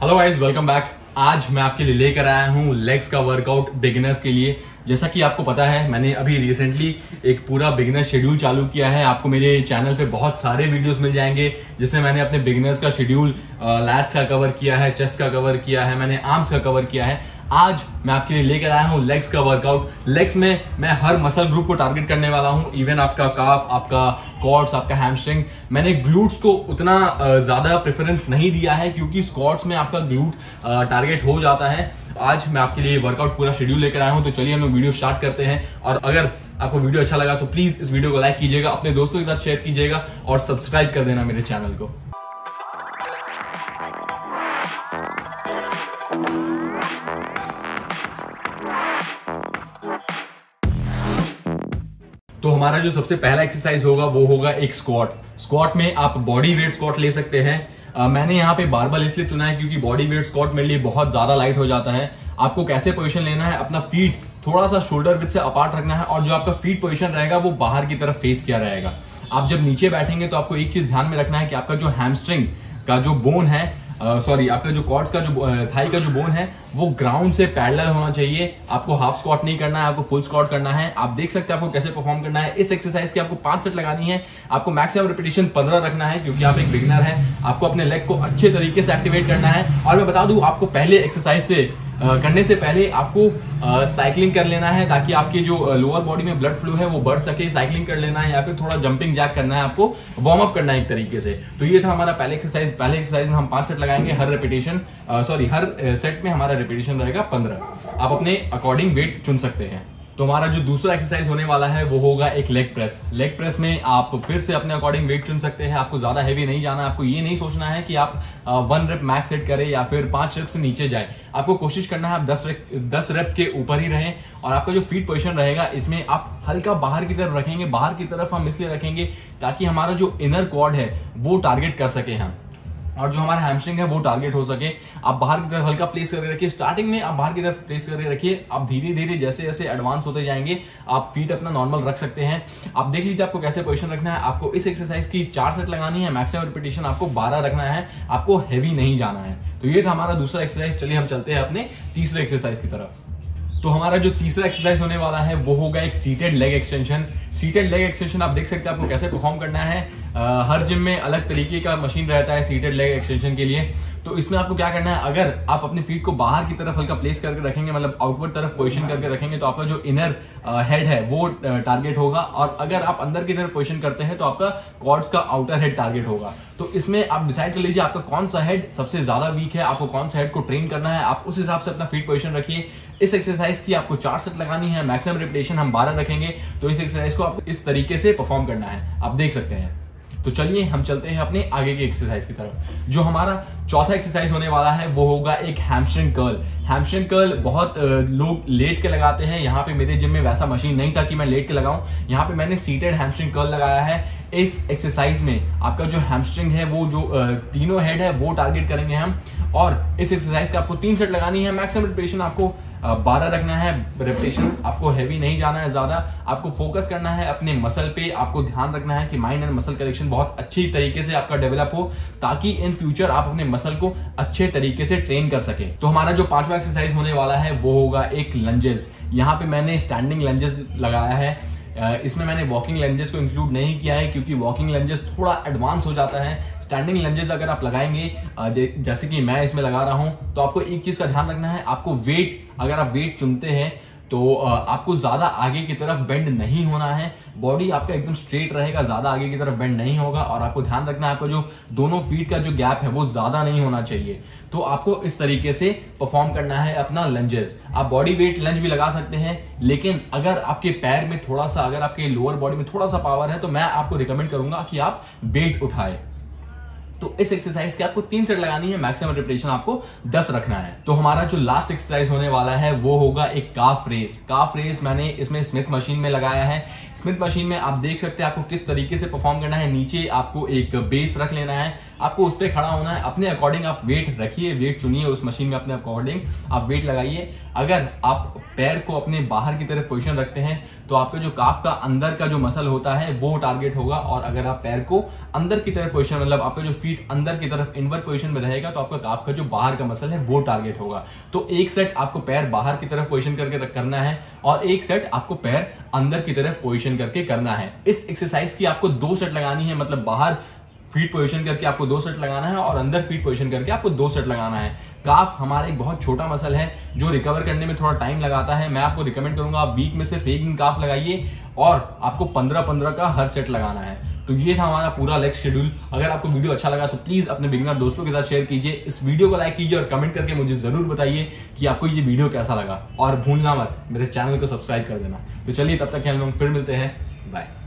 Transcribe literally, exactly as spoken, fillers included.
Hello guys, welcome back. आज मैं आपके लिए लेकर आया हूँ लेग्स का वर्कआउट बिगिनर्स के लिए। जैसा कि आपको पता है, मैंने अभी रिसेंटली एक पूरा बिगिनर शेड्यूल चालू किया है। आपको मेरे चैनल पे बहुत सारे वीडियोस मिल जाएंगे जिसमें मैंने अपने बिगिनर्स का शेड्यूल लैट्स का कवर किया है, चेस्ट का कवर किया है, मैंने आर्म्स का कवर किया है। आज मैं आपके लिए लेकर आया हूँ लेग्स का वर्कआउट। लेग्स में मैं हर मसल ग्रुप को टारगेट करने वाला हूँ, इवन आपका काफ, आपका क्वाड्स, आपका हैमस्ट्रिंग। मैंने ग्लूट्स को उतना ज्यादा प्रेफरेंस नहीं दिया है क्योंकि स्क्वाट्स में आपका ग्लूट टारगेट हो जाता है। आज मैं आपके लिए वर्कआउट पूरा शेड्यूल लेकर आया हूँ, तो चलिए हम लोग वीडियो स्टार्ट करते हैं। और अगर आपको वीडियो अच्छा लगा तो प्लीज इस वीडियो को लाइक कीजिएगा, अपने दोस्तों के साथ शेयर कीजिएगा और सब्सक्राइब कर देना मेरे चैनल को। तो हमारा जो सबसे पहला एक्सरसाइज होगा वो होगा एक स्क्वाट। स्क्वाट में आप बॉडी वेट स्क्वाट ले सकते हैं। uh, मैंने यहाँ पे बारबल इसलिए चुना है क्योंकि बॉडी वेट स्क्वाट मेरे लिए बहुत ज्यादा लाइट हो जाता है। आपको कैसे पोजीशन लेना है, अपना फीट थोड़ा सा शोल्डर विड्थ से अपार्ट रखना है और जो आपका फीट पोजीशन रहेगा वो बाहर की तरफ फेस किया रहेगा। आप जब नीचे बैठेंगे तो आपको एक चीज ध्यान में रखना है कि आपका जो हैमस्ट्रिंग का जो बोन है, सॉरी uh, आपका जो क्वाड्स का जो थाई का जो बोन है वो ग्राउंड से पैरेलल होना चाहिए। आपको हाफ स्क्वाट नहीं करना है, आपको फुल स्क्वाट करना है। आप देख सकते हैं आपको कैसे परफॉर्म करना है। इस एक्सरसाइज की आपको पांच सेट लगानी है। आपको मैक्सिमम रिपीटेशन पंद्रह रखना है क्योंकि आप एक बिगिनर है। आपको अपने लेग को अच्छे तरीके से एक्टिवेट करना है। और मैं बता दूं, आपको पहले एक्सरसाइज से Uh, करने से पहले आपको साइकिलिंग uh, कर लेना है ताकि आपके जो लोअर uh, बॉडी में ब्लड फ्लो है वो बढ़ सके। साइकिलिंग कर लेना है या फिर थोड़ा जंपिंग जैक करना है, आपको वार्म अप करना है एक तरीके से। तो ये था हमारा पहले एक्सरसाइज। पहले एक्सरसाइज में हम पांच सेट लगाएंगे। हर रिपीटेशन सॉरी हर सेट में हमारा रिपीटेशन रहेगा पंद्रह। आप अपने अकॉर्डिंग वेट चुन सकते हैं। तो हमारा जो दूसरा एक्सरसाइज होने वाला है वो होगा एक लेग प्रेस। लेग प्रेस में आप फिर से अपने अकॉर्डिंग वेट चुन सकते हैं। आपको ज्यादा हैवी नहीं जाना। आपको ये नहीं सोचना है कि आप वन रेप मैक्स सेट करें या फिर पांच रेप से नीचे जाए। आपको कोशिश करना है आप दस रेप दस रेप के ऊपर ही रहें। और आपका जो फीट पोजीशन रहेगा इसमें आप हल्का बाहर की तरफ रखेंगे। बाहर की तरफ हम इसलिए रखेंगे ताकि हमारा जो इनर क्वाड है वो टारगेट कर सके हम, और जो हमारा हैमस्ट्रिंग है वो टारगेट हो सके। आप बाहर की तरफ हल्का प्लेस करके रखिए। स्टार्टिंग में आप बाहर की तरफ प्लेस करके रखिए। आप धीरे धीरे जैसे जैसे एडवांस होते जाएंगे आप फीट अपना नॉर्मल रख सकते हैं। आप देख लीजिए आपको कैसे पोजीशन रखना है। आपको इस एक्सरसाइज की चार सेट लगानी है। मैक्सिमम रिपीटेशन आपको बारह रखना है। आपको हैवी नहीं जाना है। तो ये था हमारा दूसरा एक्सरसाइज। चलिए हम चलते हैं अपने तीसरे एक्सरसाइज की तरफ। तो हमारा जो तीसरा एक्सरसाइज होने वाला है वो होगा एक seated leg extension. Seated leg extension आप देख सकते हैं आपको कैसे परफॉर्म करना है। आ, हर जिम में अलग तरीके का मशीन रहता है सीटेड लेग एक्सटेंशन के लिए। तो इसमें आपको क्या करना है, अगर आप अपने फीट को बाहर की तरफ हल्का प्लेस करके रखेंगे, मतलब आउटवर्ड तरफ पोजीशन करके रखेंगे, तो आपका जो इनर हेड है वो टारगेट होगा। और अगर आप अंदर की तरफ पोजीशन करते हैं तो आपका क्वाड्स का आउटर हेड टारगेट होगा। तो इसमें आप डिसाइड कर लीजिए आपका कौन सा हेड सबसे ज्यादा वीक है, आपको कौन सा हेड को ट्रेन करना है। आप उस हिसाब से अपना फीट पोजीशन रखिए। इस एक्सरसाइज की आपको चार सेट लगानी है। मैक्सिमम रिपीटेशन हम बारह रखेंगे। तो इस एक्सरसाइज को आपको इस तरीके से परफॉर्म करना है, आप देख सकते हैं। तो चलिए हम चलते हैं अपने आगे की एक्सरसाइज की तरफ। जो हमारा चौथा एक्सरसाइज होने वाला है वो होगा एक हैमस्ट्रिंग कर्ल। हैमस्ट्रिंग कर्ल बहुत लोग लेट के लगाते हैं। यहाँ पे मेरे जिम में वैसा मशीन नहीं था कि मैं लेट के लगाऊं। यहाँ पे मैंने सीटेड हैमस्ट्रिंग कर्ल लगाया है। इस एक्सरसाइज में आपका जो हैमस्ट्रिंग है वो जो तीनों हेड है वो टारगेट करेंगे हम। और इस एक्सरसाइज का आपको तीन सेट लगानी है। मैक्सिमम रिपीटेशन आपको बारह रखना है। रिपीटेशन आपको हैवी नहीं जाना है ज्यादा। आपको फोकस करना है अपने मसल पे। आपको ध्यान रखना है कि माइंड एंड मसल कनेक्शन बहुत अच्छी तरीके से आपका डेवलप हो ताकि इन फ्यूचर आप अपने मसल को अच्छे तरीके से ट्रेन कर सके। तो हमारा जो पांचवा एक्सरसाइज होने वाला है वो होगा एक लंजेस। यहाँ पे मैंने स्टैंडिंग लंजेस लगाया है। इसमें मैंने वॉकिंग लंजेस को इंक्लूड नहीं किया है क्योंकि वॉकिंग लंजेस थोड़ा एडवांस हो जाता है। स्टैंडिंग लंजेस अगर आप लगाएंगे जैसे कि मैं इसमें लगा रहा हूं, तो आपको एक चीज का ध्यान रखना है। आपको वेट, अगर आप वेट चुनते हैं तो आपको ज्यादा आगे की तरफ बेंड नहीं होना है। बॉडी आपका एकदम स्ट्रेट रहेगा, ज्यादा आगे की तरफ बेंड नहीं होगा। और आपको ध्यान रखना है आपको जो दोनों फीट का जो गैप है वो ज्यादा नहीं होना चाहिए। तो आपको इस तरीके से परफॉर्म करना है अपना लंजेस। आप बॉडी वेट लंज भी लगा सकते हैं, लेकिन अगर आपके पैर में थोड़ा सा, अगर आपके लोअर बॉडी में थोड़ा सा पावर है तो मैं आपको रिकमेंड करूंगा कि आप वेट उठाए। तो इस एक्सरसाइज के आपको तीन सेट लगानी है। मैक्सिमम रिपीटेशन आपको दस रखना है। तो हमारा जो लास्ट एक्सरसाइज होने वाला है वो होगा एक काफ रेस। काफ रेस मैंने इसमें स्मिथ मशीन में लगाया है। स्मिथ मशीन में आप देख सकते हैं आपको किस तरीके से परफॉर्म करना है। नीचे आपको एक बेस रख लेना है। आपको उस पर खड़ा होना है, अपने अकॉर्डिंग आप वेट रखिए, वेट चुनिए उस मशीन में अपने अकॉर्डिंग आप वेट लगाइए। अगर आप पैर को अपने बाहर की तरफ पोजीशन रखते हैं तो आपके जो काफ का अंदर का जो मसल होता है वो टारगेट होगा, और अगर आप पैर को अंदर की तरफ पोजीशन, मतलब आपका जो फीट अंदर की तरफ इनवर्ट पोजीशन में रहेगा तो आपका काफ का जो बाहर का मसल है वो टारगेट होगा। तो एक सेट आपको पैर बाहर की तरफ पोजीशन करके करना है और एक सेट आपको पैर अंदर की तरफ पोजीशन करके करना है। इस एक्सरसाइज की आपको दो सेट लगानी है, मतलब बाहर फीट पोजीशन करके आपको दो सेट लगाना है और अंदर फीट पोजीशन करके आपको दो सेट लगाना है। काफ हमारा एक बहुत छोटा मसल है जो रिकवर करने में थोड़ा टाइम लगाता है। मैं आपको रिकमेंड करूंगा आप वीक में सिर्फ एक दिन काफ लगाइए और आपको पंद्रह पंद्रह का हर सेट लगाना है। तो ये था हमारा पूरा लेग शेड्यूल। अगर आपको वीडियो अच्छा लगा तो प्लीज अपने बिगिनर दोस्तों के साथ शेयर कीजिए, इस वीडियो को लाइक कीजिए और कमेंट करके मुझे जरूर बताइए कि आपको ये वीडियो कैसा लगा, और भूलना मत मेरे चैनल को सब्सक्राइब कर देना। तो चलिए तब तक हम लोग फिर मिलते हैं, बाय।